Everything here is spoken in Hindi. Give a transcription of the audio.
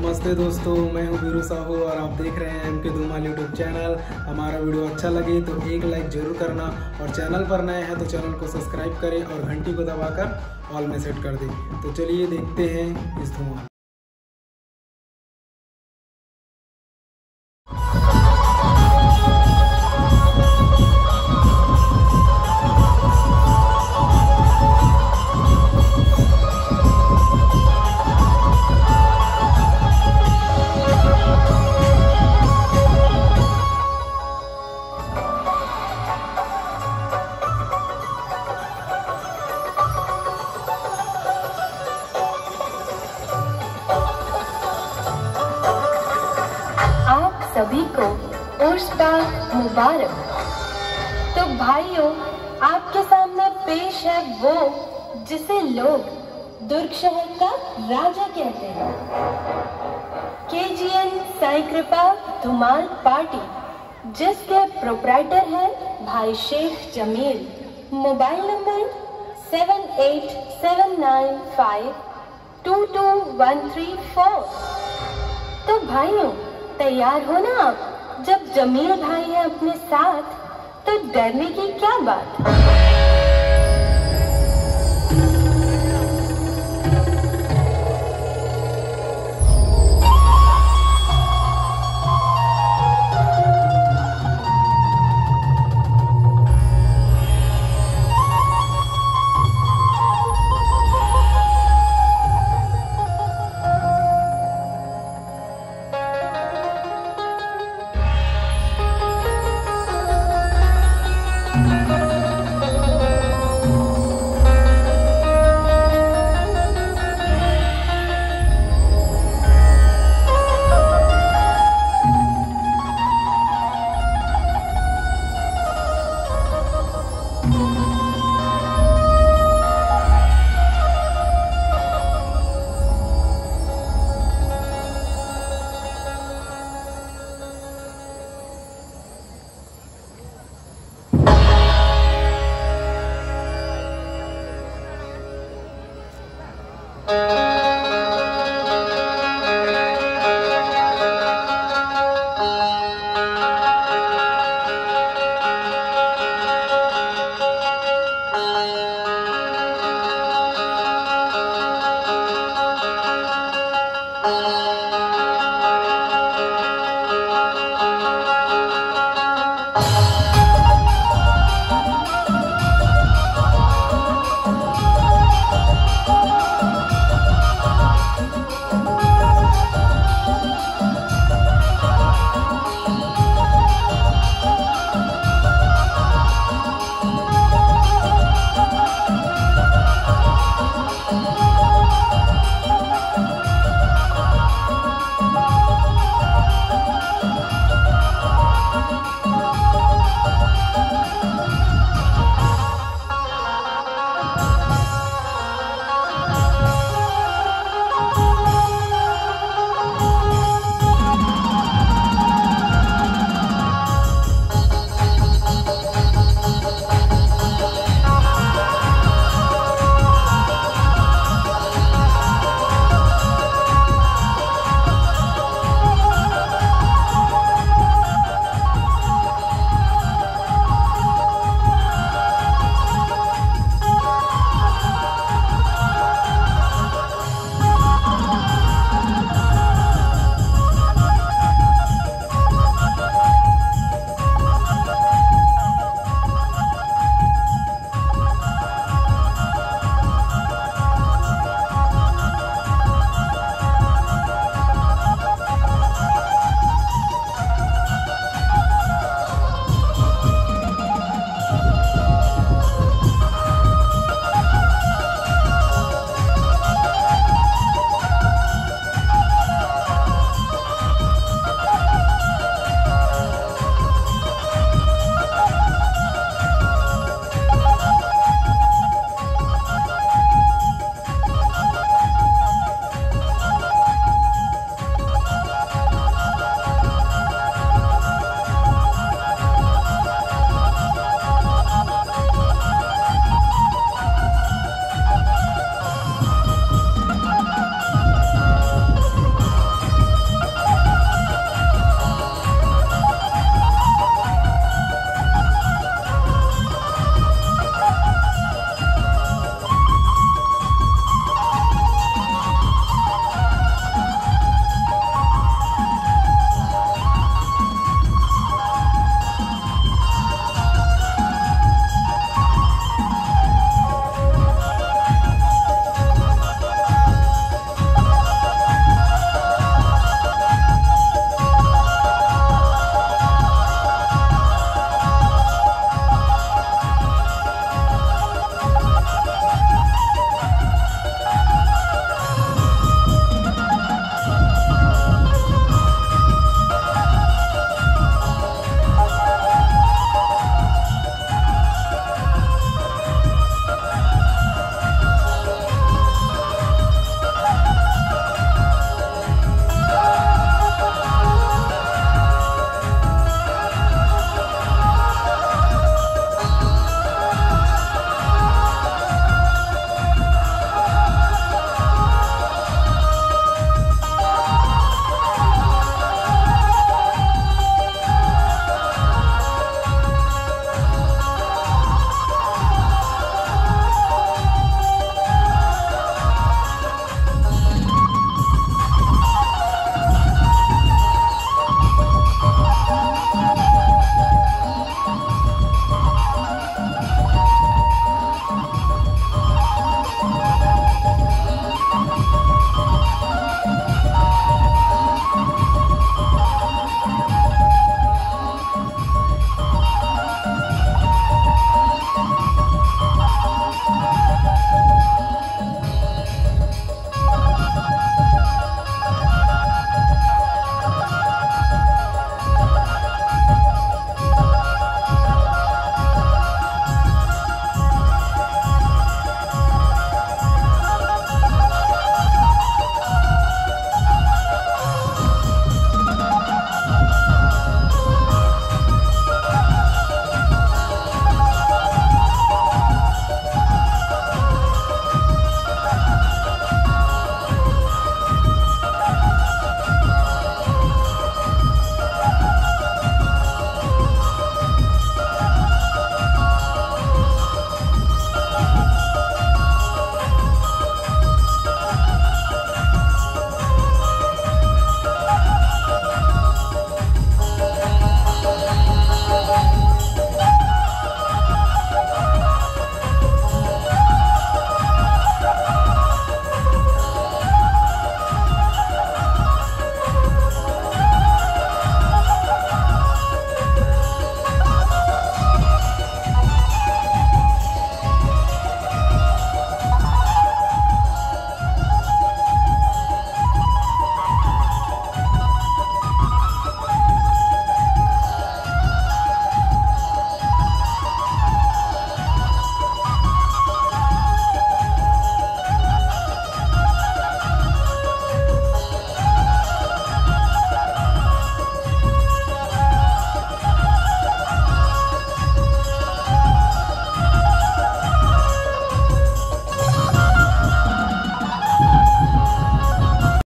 नमस्ते दोस्तों, मैं हूं वीरू साहू और आप देख रहे हैं MK धूमाल यूट्यूब चैनल। हमारा वीडियो अच्छा लगे तो एक लाइक जरूर करना और चैनल पर नए हैं तो चैनल को सब्सक्राइब करें और घंटी को दबाकर ऑल में सेट कर दें। तो चलिए देखते हैं इस धुआं। सभी को उर्स पाक मुबारक। तो भाइयों, आपके सामने पेश है वो जिसे लोग दुर्ग शहर का राजा कहते हैं। KGN साई कृपा धुमाल पार्टी, जिसके प्रोप्राइटर हैं भाई शेख जमील। Mobile number 7879522134। तो भाइयों, तैयार हो ना आप? जब जमील भाई है अपने साथ तो डरने की क्या बात।